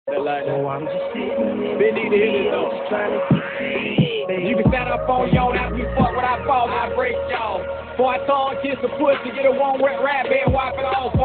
like that. Oh, I'm just sitting They need to hear this though. trying to keep You can stand up on y'all after we fuck when I fall, I break y'all. Before I tongue kiss the pussy, get a one wet rap and wipe it off.